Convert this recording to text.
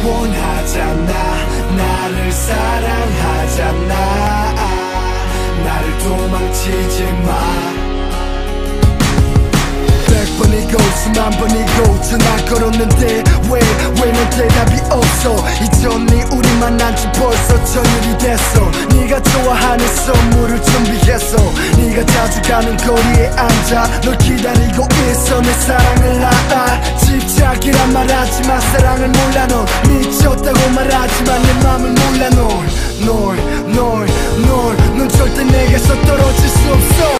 원하잖아. 나를 사랑하잖아. 나를 도망치지 마. 100번이고 수만 번이고 전화 걸었는데 왜 넌 대답이 없어. 이전이 우리 만난 지 벌써 전일이 됐어. 네가 좋아하는 선물을 준비했어. 네가 자주 가는 거리에 앉아 널 기다리고 있어. 내 사랑을 알아. 집착이란 말하지만 사랑을 몰라. 넌 미쳤다고 말하지만 내 맘을 몰라. 넌 절대 내게서 떨어질 수 없어.